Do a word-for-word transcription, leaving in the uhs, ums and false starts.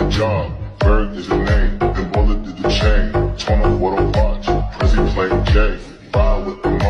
job, Berg is the name, then Bullet did the chain. Turn up what I watch, Prezi playing Jay.